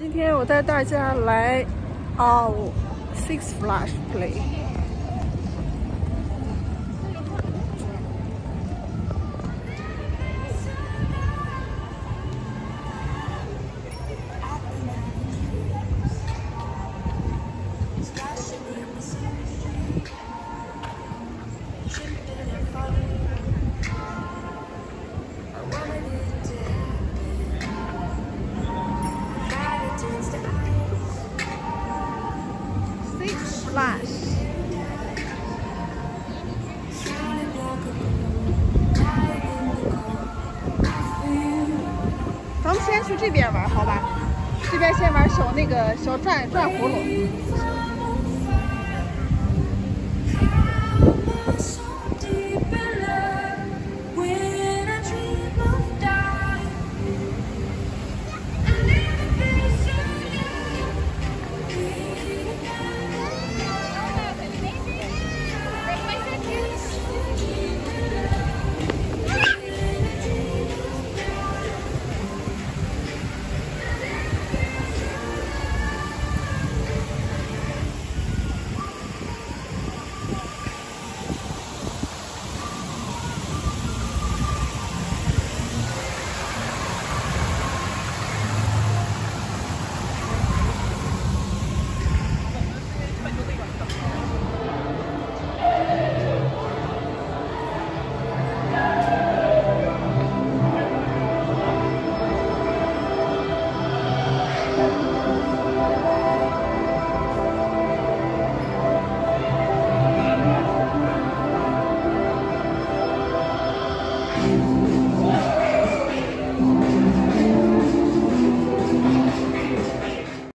今天我带大家来U.S.large play。咱们先去这边玩，好吧？这边先玩小转葫芦。